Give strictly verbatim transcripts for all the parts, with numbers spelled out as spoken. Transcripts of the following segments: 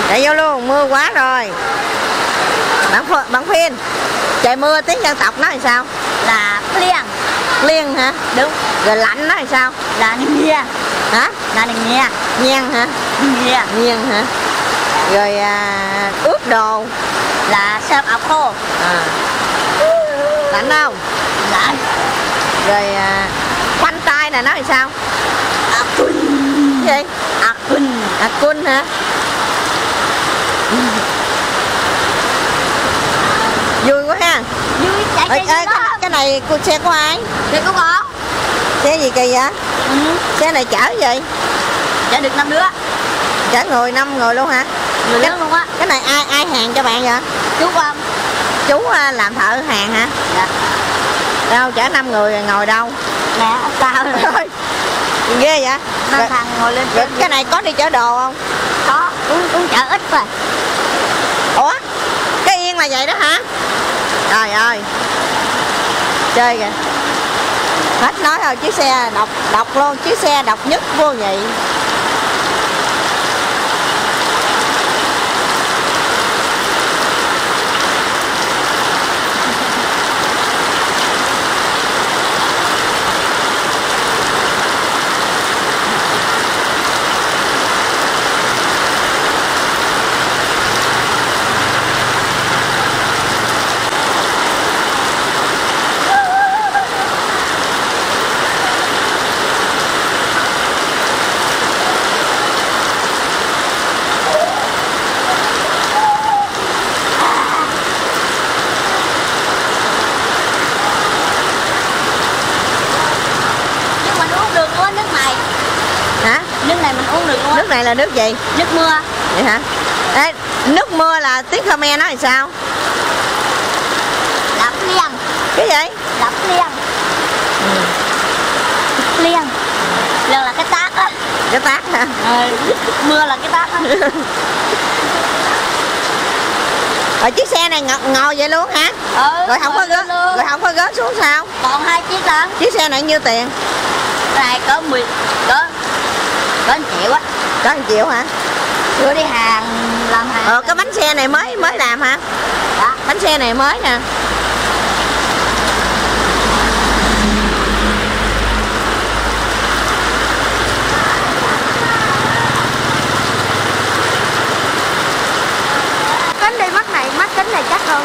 Chạy vô luôn, mưa quá rồi. Bạn, bạn Phiên, trời mưa tiếng dân tộc nó là sao? Là liền. Liên hả? Đúng. Rồi lạnh nó là sao? Là nghe. Hả? Là nghe. Nhiên hả? Nghe. Nhiên hả? Rồi à, ướt đồ là sơm ọc khô. À. Lạnh không? Lạnh. Rồi à, khoanh tay này nó là sao? À cun. Gì? À cun. À cun hả? Vui quá ha. Vui chạy Ê, ê, cái, cái này cô xe của ai? Xe của con. Xe gì kỳ vậy? Ừ. Xe này chở gì? Chở được năm đứa. Chở người năm người luôn hả? Người lớn luôn á. Cái này ai ai hàng cho bạn vậy? Chú con. Chú làm thợ hàng hả? Dạ. Đâu chở năm người rồi ngồi đâu? Nè, sao rồi? Ghê vậy? Năm thằng ngồi lên trên. Cái này có đi chở đồ không? Có, cũng, cũng chở ít rồi. Ủa? Cái yên là vậy đó hả? Trời ơi. Chơi kìa. Hết nói rồi, chiếc xe độc độc luôn, chiếc xe độc nhất vô nhị. Nước này mình uống được luôn. Nước này là nước gì? Nước mưa. Vậy hả? Ê, nước mưa là tiếng Khmer nói là sao? Lạp liền. Cái gì? Lạp liền. Ừ. Liền. Liền là cái tát á. Cái tát hả? Ờ, mưa là cái tát á. Rồi chiếc xe này ngồi, ngồi vậy luôn hả? Ừ, rồi không có gớt, rồi không có gớt xuống sao? Còn hai chiếc lận. Chiếc xe này nhiêu tiền? Cái này có mười, có có một triệu á. Có một triệu hả? Đưa đi hàng làm hàng. Ờ, cái bánh xe này mới mới làm hả? Đó. Bánh xe này mới nè. Kính đi mắt này, mắt kính này chắc hơn.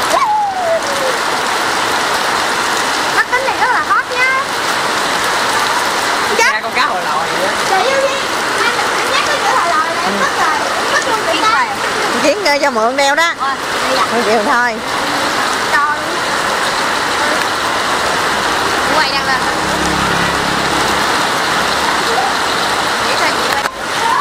Mắt kính này rất là hot nhá. Chắc con cá hồi lòi vậy đó. Trời ơi, anh anh nhắc cái chữ hồi lòi là em mất rồi. Mất luôn bị ta. Chiến cho mượn đeo đó. Rồi, đây là một triệu thôi. cho quay đang lên. Để thôi chị ơi.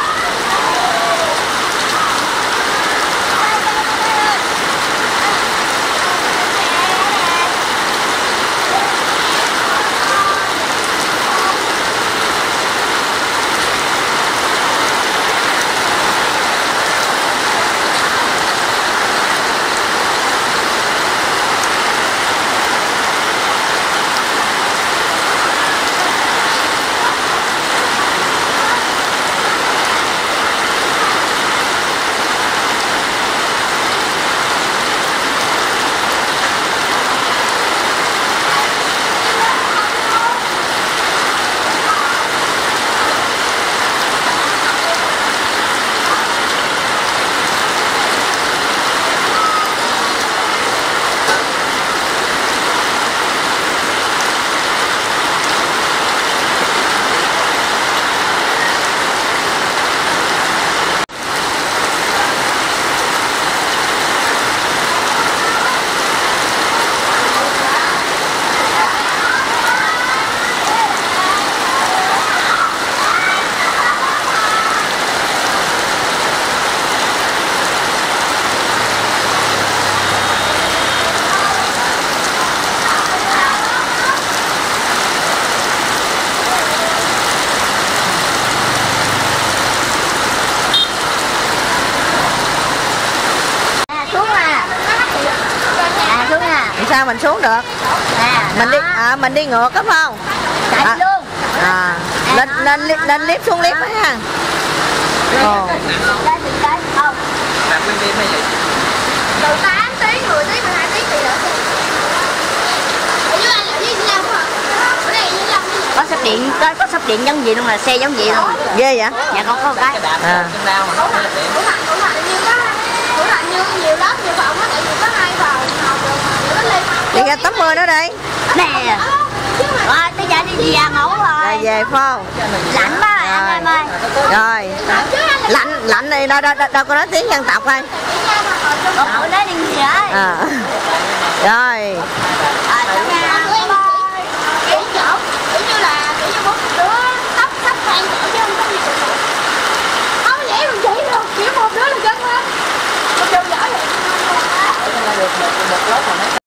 Sao mình xuống được? À, mình đi à, mình đi ngược đúng không? chạy À, luôn. à, lên lên lên lift xuống lift ha. Ồ. Đây mình đây không. Pin pin hay vậy? Từ tám tiếng, mười tiếng, mười hai tiếng tùy lửa xe. Ở dưới anh là với Long hả? Ở đây với Long. Có sắp điện, có, có sắp điện giống gì luôn, là xe giống gì luôn. Ghê vậy? Dạ con có một cái. Đạp À. chân đau mà Thủ không thành, có điện. thủ thành, thủ thành như có thủ thành như nhiều lớp nhiều phòng á, tại vì có hai phòng học được nó lên Đi ra tắm mưa nữa đi. Nè. Rồi, tới giờ đi về ngủ Rồi rồi. về phải không? Lạnh quá rồi anh em ơi. Rồi. Lạnh, lạnh này đâu, đâu, đâu, đâu có nói tiếng dân tộc thôi. Con bữa nói đi gì ấy. À. Rồi. À, xong nha. kiểu chỗ kiểu như là kiểu như bốn đứa tóc sắp sang chỗ chứ không có gì không dễ mình chỉ được kiểu một đứa là chân lên một đứa giỏi vậy Được một, một lớp mà nó